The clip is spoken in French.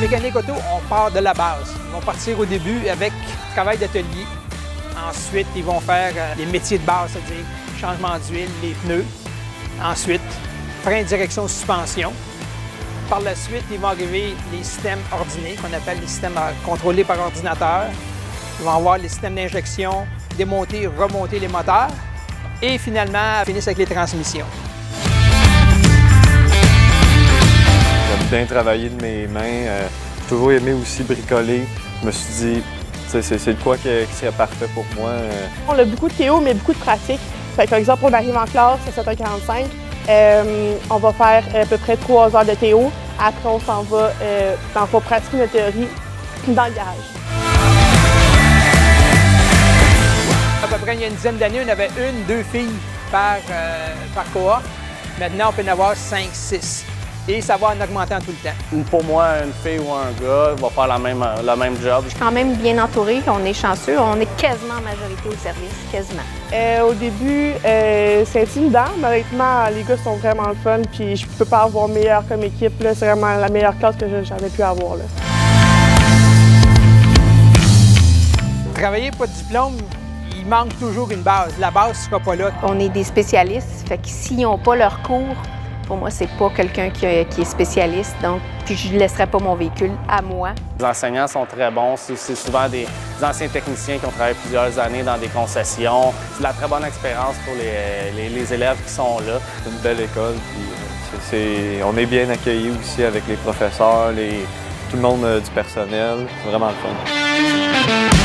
mécanique auto, on part de la base. Ils vont partir au début avec travail d'atelier. Ensuite, ils vont faire les métiers de base, c'est-à-dire changement d'huile, les pneus. Ensuite, frein, direction, suspension. Par la suite, ils vont arriver les systèmes ordinés, qu'on appelle les systèmes contrôlés par ordinateur. Ils vont avoir les systèmes d'injection, démonter, remonter les moteurs. Et finalement, finissent avec les transmissions. J'aime bien travailler de mes mains. J'ai toujours aimé aussi bricoler. Je me suis dit, c'est de quoi qui serait parfait pour moi. On a beaucoup de théo, mais beaucoup de pratique. Par exemple, on arrive en classe à 7h45. On va faire à peu près 3 heures de théo. Après, on s'en va pour pratiquer notre théorie dans le garage. À peu près il y a une dizaine d'années, on avait 1-2 filles par cohorte. Maintenant, on peut en avoir 5-6. Et ça va en augmentant tout le temps. Pour moi, une fille ou un gars va faire le même job. Je suis quand même bien entourée, on est chanceux, on est quasiment en majorité au service, quasiment. Au début, c'est intimidant, mais honnêtement, les gars sont vraiment le fun, puis je peux pas avoir meilleur comme équipe. C'est vraiment la meilleure classe que j'avais pu avoir. Là. Travailler pas de diplôme, il manque toujours une base. La base ne sera pas là. On est des spécialistes, fait que s'ils n'ont pas leur cours, pour moi, c'est pas quelqu'un qui est spécialiste, donc puis je ne laisserai pas mon véhicule à moi. Les enseignants sont très bons. C'est souvent des anciens techniciens qui ont travaillé plusieurs années dans des concessions. C'est de la très bonne expérience pour les élèves qui sont là. C'est une belle école. Puis, on est bien accueillis aussi avec les professeurs, tout le monde du personnel. C'est vraiment le fun.